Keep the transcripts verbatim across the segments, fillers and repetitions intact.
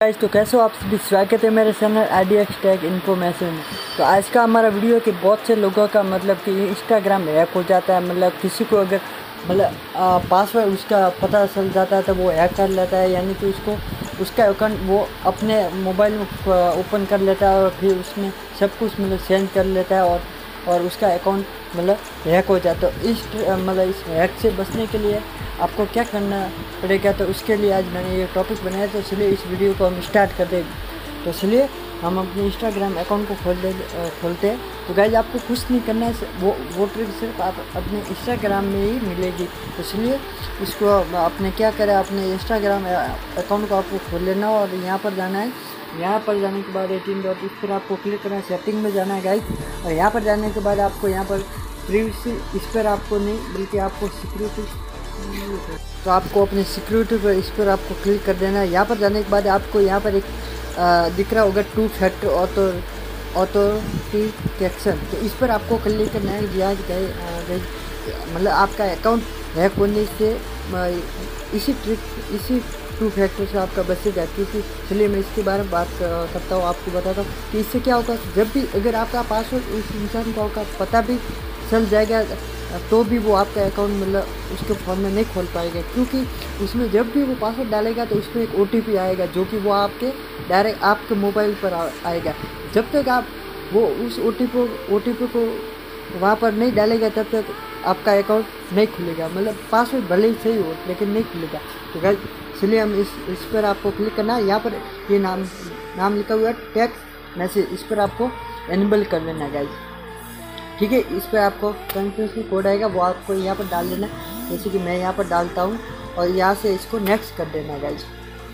Guys, तो कैसे हो आप सभी। स्वागत है मेरे चैनल आईडीएक्स टेक इन्फॉर्मेशन में। तो आज का हमारा वीडियो है कि बहुत से लोगों का मतलब कि इंस्टाग्राम हैक हो जाता है। मतलब किसी को अगर मतलब पासवर्ड उसका पता चल जाता है तो वो हैक कर लेता है, यानी कि उसको उसका अकाउंट वो अपने मोबाइल में ओपन कर लेता है और फिर उसमें सब कुछ मतलब सेंड कर लेता है और और उसका अकाउंट मतलब हैक हो जाता है। तो इस मतलब इस हैक से बचने के लिए आपको क्या करना पड़ेगा, तो उसके लिए आज मैंने ये टॉपिक बनाया। तो चलिए इस वीडियो को हम स्टार्ट कर दें। तो चलिए हम अपने इंस्टाग्राम अकाउंट को खोल दे खोलते हैं। तो गाइज आपको कुछ नहीं करना है, वो वो ट्रिक सिर्फ आप अपने इंस्टाग्राम में ही मिलेगी। तो चलिए इसको आपने क्या करें, अपने इंस्टाग्राम अकाउंट को आपको खोल लेना और यहाँ पर जाना है। यहाँ पर जाने के बाद एटीन डॉट इस पर आपको क्लिक करना है, सेटिंग में जाना है गाइज। और यहाँ पर जाने के बाद आपको यहाँ पर प्रीवियसली इस पर आपको नहीं बल्कि आपको सिक्योरिटी, तो आपको अपने सिक्योरिटी पर इस पर आपको क्लिक कर देना है। यहाँ पर जाने के बाद आपको यहाँ पर एक आ, दिख रहा होगा टू फैक्टर ऑथो ऑथोरिफिकेशन। तो इस पर आपको क्लिक करना है। यहाँ मतलब आपका अकाउंट हैक होने से इसी ट्रिक इसी टू फैक्टर से आपका बचेगा। क्योंकि चलिए मैं इसके बारे में बात करता हूँ, आपको बताता हूँ कि इससे क्या होगा। जब भी अगर आपका पासवर्ड उस इंसान का होगा पता भी चल जाएगा तो भी वो आपका अकाउंट मतलब उसके फ़ोन में नहीं खोल पाएगा, क्योंकि उसमें जब भी वो पासवर्ड डालेगा तो उसमें एक ओटीपी आएगा जो कि वो आपके डायरेक्ट आपके मोबाइल पर आएगा। जब तक आप वो उस ओटीपी ओटीपी को वहाँ पर नहीं डालेगा तब तक आपका अकाउंट नहीं खुलेगा। मतलब पासवर्ड भले ही सही हो लेकिन नहीं खुलेगा। तो गाइस इसलिए हम इस इस पर आपको क्लिक करना है। यहाँ पर ये नाम नाम लिखा हुआ है टेक्स्ट मैसेज, इस पर आपको एनेबल कर लेना है गाइस। ठीक है, इस पर आपको कंफर्मेशन कोड आएगा, वो आपको यहाँ पर डाल देना है। जैसे कि मैं यहाँ पर डालता हूँ और यहाँ से इसको नेक्स्ट कर देना गाइज।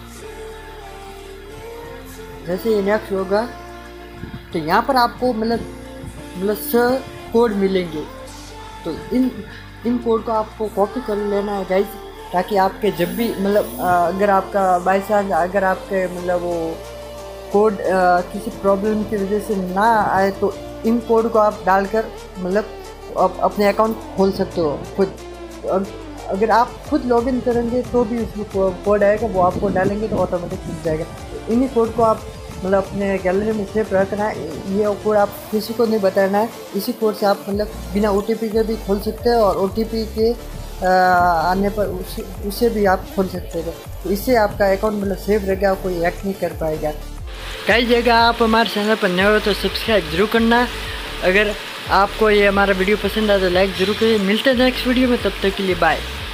जैसे ये नेक्स्ट होगा तो यहाँ पर आपको मतलब मतलब छह कोड मिलेंगे। तो इन इन कोड को आपको कॉपी कर लेना है गाइज, ताकि आपके जब भी मतलब अगर आपका बाई चांस अगर आपके मतलब वो कोड किसी प्रॉब्लम की वजह से ना आए तो इन कोड को आप डालकर मतलब आप अपने अकाउंट खोल सकते हो खुद। अगर आप खुद लॉगिन करेंगे तो भी उसमें कोड आएगा, वो आपको डालेंगे तो ऑटोमेटिक खुल जाएगा। तो इन्हीं कोड को आप मतलब अपने गैलरी में सेव रखना है। ये कोड आप किसी को नहीं बताना है। इसी कोड से आप मतलब बिना ओटीपी के भी खोल सकते हैं और ओटीपी के आने पर उसी उसे भी आप खोल सकते हो। तो इससे आपका अकाउंट मतलब सेव रहेगा, कोई हैक नहीं कर पाएगा। कई जगह आप हमारे चैनल पर नए हो तो सब्सक्राइब जरूर करना। अगर आपको ये हमारा वीडियो पसंद आए तो लाइक जरूर करिए। मिलते हैं नेक्स्ट वीडियो में, तब तक के लिए बाय।